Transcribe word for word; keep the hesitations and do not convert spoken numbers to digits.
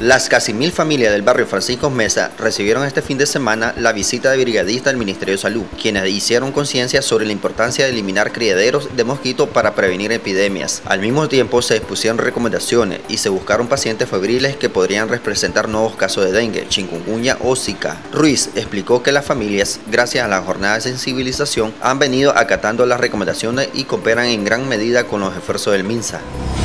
Las casi mil familias del barrio Francisco Mesa recibieron este fin de semana la visita de brigadistas del Ministerio de Salud, quienes hicieron conciencia sobre la importancia de eliminar criaderos de mosquitos para prevenir epidemias. Al mismo tiempo se expusieron recomendaciones y se buscaron pacientes febriles que podrían representar nuevos casos de dengue, chikungunya o zika. Ruiz explicó que las familias, gracias a la jornada de sensibilización, han venido acatando las recomendaciones y cooperan en gran medida con los esfuerzos del MINSA.